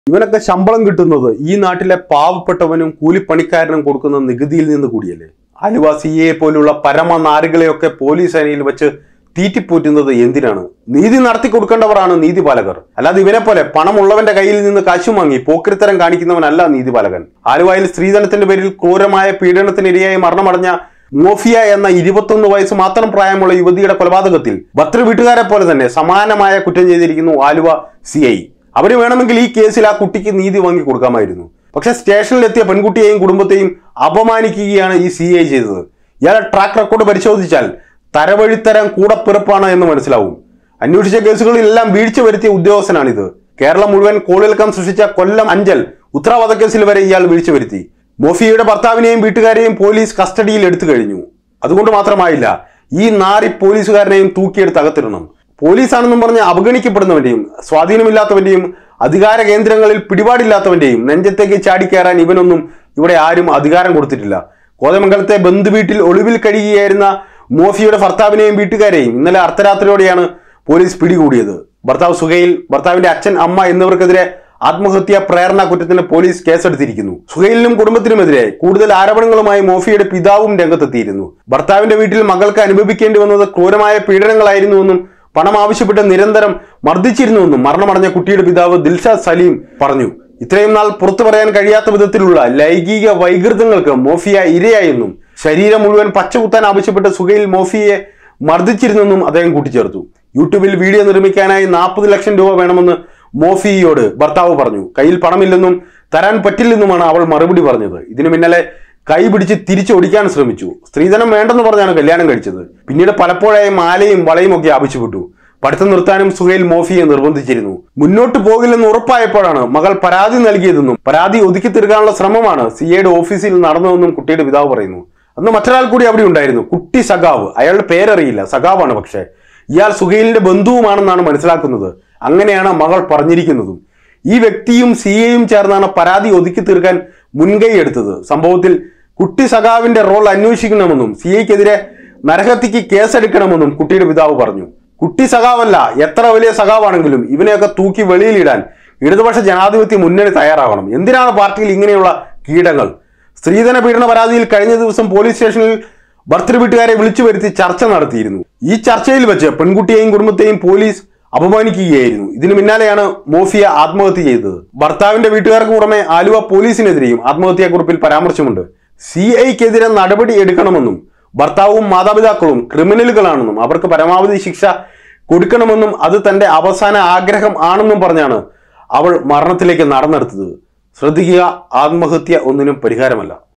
ഇവനൊക്കെ ശമ്പളം കിട്ടുന്നത് ഈ നാട്ടിലെ പാവപ്പെട്ടവനും കൂലിപ്പണിക്കാരനും കൊടുക്കുന്ന നികുതിയിൽ നിന്ന് കൂടിയല്ലേ. ആലുവ CA പോലുള്ള പരമനാരികളെയൊക്കെ പോലീസ് സേനയിൽ വെച്ച് തീറ്റിപ്പോറ്റുന്നത് എന്തിനാണ്? നീതി നടത്തി കൊടുക്കേണ്ടവരാണ് നീതിപാലകർ. അല്ലാതെ ഇവനെ പോലെ പണമുള്ളവന്റെ കയ്യിൽ നിന്ന് കാശു വാങ്ങി പോക്കരിത്തരം കാണിക്കുന്നവനല്ല നീതിപാലകൻ. ആലുവയിൽ സ്ത്രീധനത്തിന്റെ പേരിൽ ക്രൂരമായ പീഡനത്തിനിരയായി മരണമടഞ്ഞ മോഫിയ എന്ന 21 വയസ്സ് മാത്രം പ്രായമുള്ള യുവതിയുടെ കൊലപാതകത്തിൽ ഭർത്തൃ വീട്ടുകാരെ പോലെ തന്നെ സമാനമായ കുറ്റം ചെയ്തിരിക്കുന്നു ആലുവ CI. അവര് വേണമെങ്കിൽ ഈ കേസിൽ ആ കുട്ടിക്ക് നീതി വാങ്ങി കൊടുക്കാമായിരുന്നു. പക്ഷെ സ്റ്റേഷനിലെത്തിയ പെൺകുട്ടിയെയും കുടുംബത്തെയും അപമാനിക്കുകയാണ് ഈ CI ചെയ്തത്. ഇയാളുടെ ട്രാക്ക് റെക്കോർഡ് പരിശോധിച്ചാൽ തരവഴിത്തരം കൂടപ്പിറപ്പാണ് എന്ന് മനസ്സിലാവും. അന്വേഷിച്ച കേസുകളിലെല്ലാം വീഴ്ച വരുത്തിയ ഉദ്യോഗസ്ഥനാണിത്. കേരളം മുഴുവൻ കോളിളക്കം സൃഷ്ടിച്ച കൊല്ലം അഞ്ചൽ ഉത്തരവാദക്കേസിൽ വരെ ഇയാൾ വീഴ്ച വരുത്തി. മോഫിയയുടെ ഭർത്താവിനെയും വീട്ടുകാരെയും പോലീസ് കസ്റ്റഡിയിൽ എടുത്തു കഴിഞ്ഞു. അതുകൊണ്ട് മാത്രമായില്ല, ഈ നാറി പോലീസുകാരനെയും തൂക്കിയെടുത്ത് അകത്തിടണം. പോലീസാണെന്നും പറഞ്ഞ് അവഗണിക്കപ്പെടുന്നവന്റെയും സ്വാധീനമില്ലാത്തവന്റെയും അധികാര കേന്ദ്രങ്ങളിൽ പിടിപാടില്ലാത്തവന്റെയും നെഞ്ചത്തേക്ക് ചാടിക്കയറാൻ ഇവനൊന്നും ഇവിടെ ആരും അധികാരം കൊടുത്തിട്ടില്ല. കോതമംഗലത്തെ ബന്ധുവീട്ടിൽ ഒളിവിൽ കഴിയുകയായിരുന്ന മോഫിയുടെ ഭർത്താവിനെയും വീട്ടുകാരെയും ഇന്നലെ അർദ്ധരാത്രിയോടെയാണ് പോലീസ് പിടികൂടിയത്. ഭർത്താവ് സുഹൈൽ, ഭർത്താവിന്റെ അച്ഛൻ, അമ്മ എന്നിവർക്കെതിരെ ആത്മഹത്യാ പ്രേരണ കുറ്റത്തിന് പോലീസ് കേസെടുത്തിരിക്കുന്നു. സുഹൈലിനും കുടുംബത്തിനുമെതിരെ കൂടുതൽ ആരോപണങ്ങളുമായി മോഫിയുടെ പിതാവും രംഗത്തെത്തിയിരുന്നു. ഭർത്താവിന്റെ വീട്ടിൽ മകൾക്ക് അനുഭവിക്കേണ്ടി വന്നത് ക്രൂരമായ പീഡനങ്ങളായിരുന്നുവെന്നും പണം ആവശ്യപ്പെട്ട് നിരന്തരം മർദ്ദിച്ചിരുന്നുവെന്നും മരണമടഞ്ഞ കുട്ടിയുടെ പിതാവ് ദിൽഷാദ് സലീം പറഞ്ഞു. ഇത്രയും നാൾ പുറത്തു പറയാൻ കഴിയാത്ത വിധത്തിലുള്ള ലൈംഗിക വൈകൃതങ്ങൾക്ക് മോഫിയ ഇരയായെന്നും ശരീരം മുഴുവൻ പച്ചകുത്താൻ ആവശ്യപ്പെട്ട് സുഹൈൽ മോഫിയെ മർദ്ദിച്ചിരുന്നെന്നും അദ്ദേഹം കൂട്ടിച്ചേർത്തു. യൂട്യൂബിൽ വീഡിയോ നിർമ്മിക്കാനായി 40 ലക്ഷം രൂപ വേണമെന്ന് മോഫിയോട് ഭർത്താവ് പറഞ്ഞു. കയ്യിൽ പണമില്ലെന്നും തരാൻ പറ്റില്ലെന്നുമാണ് അവൾ മറുപടി പറഞ്ഞത്. ഇതിനു പിന്നാലെ കൈ പിടിച്ച് തിരിച്ചൊടിക്കാൻ ശ്രമിച്ചു. സ്ത്രീധനം വേണ്ടെന്ന് പറഞ്ഞാണ് കല്യാണം കഴിച്ചത്. പിന്നീട് പലപ്പോഴായി മാലയും വളയും ഒക്കെ ആവശ്യപ്പെട്ടു. പഠിത്തം നിർത്താനും സുഹൈൽ മോഫിയെ നിർബന്ധിച്ചിരുന്നു. മുന്നോട്ട് പോകില്ലെന്ന് ഉറപ്പായപ്പോഴാണ് മകൾ പരാതി നൽകിയതെന്നും പരാതി ഒതുക്കി തീർക്കാനുള്ള ശ്രമമാണ് CIയുടെ ഓഫീസിൽ നടന്നതെന്നും കുട്ടിയുടെ പിതാവ് പറയുന്നു. അന്ന് മറ്റൊരാൾ കൂടി അവിടെ ഉണ്ടായിരുന്നു, കുട്ടി സഖാവ്. അയാളുടെ പേരറിയില്ല, സഖാവാണ്. പക്ഷേ ഇയാൾ സുഹൈലിന്റെ ബന്ധുവുമാണെന്നാണ് മനസ്സിലാക്കുന്നത്. അങ്ങനെയാണ് മകൾ പറഞ്ഞിരിക്കുന്നതും. ഈ വ്യക്തിയും CIയും ചേർന്നാണ് പരാതി ഒതുക്കി തീർക്കാൻ മുൻകൈ എടുത്തത്. സംഭവത്തിൽ കുട്ടി സഖാവിന്റെ റോൾ അന്വേഷിക്കണമെന്നും CIക്കെതിരെ നരഹത്യക്ക് കേസെടുക്കണമെന്നും കുട്ടിയുടെ പിതാവ് പറഞ്ഞു. കുട്ടി സഖാവല്ല, എത്ര വലിയ സഖാവാണെങ്കിലും ഇവനെയൊക്കെ തൂക്കി വെളിയിലിടാൻ ഇടതുപക്ഷ ജനാധിപത്യ മുന്നണി തയ്യാറാവണം. എന്തിനാണ് പാർട്ടിയിൽ ഇങ്ങനെയുള്ള കീടങ്ങൾ? സ്ത്രീധന പീഡന പരാതിയിൽ കഴിഞ്ഞ ദിവസം പോലീസ് സ്റ്റേഷനിൽ ഭർത്തൃ വീട്ടുകാരെ വിളിച്ചു വരുത്തി ചർച്ച നടത്തിയിരുന്നു. ഈ ചർച്ചയിൽ വെച്ച് പെൺകുട്ടിയെയും കുടുംബത്തെയും പോലീസ് അപമാനിക്കുകയായിരുന്നു. ഇതിനു പിന്നാലെയാണ് മോഫിയ ആത്മഹത്യ ചെയ്തത്. ഭർത്താവിന്റെ വീട്ടുകാർക്ക് പുറമെ ആലുവ പോലീസിനെതിരെയും ആത്മഹത്യാക്കുറിപ്പിൽ പരാമർശമുണ്ട്. CIക്കെതിരെ നടപടി എടുക്കണമെന്നും ഭർത്താവും മാതാപിതാക്കളും ക്രിമിനലുകളാണെന്നും അവർക്ക് പരമാവധി ശിക്ഷ കൊടുക്കണമെന്നും അത് തന്റെ അവസാന ആഗ്രഹം ആണെന്നും പറഞ്ഞാണ് അവൾ മരണത്തിലേക്ക് നടന്നെടുത്തത്. ശ്രദ്ധിക്കുക, ആത്മഹത്യ ഒന്നിനും പരിഹാരമല്ല.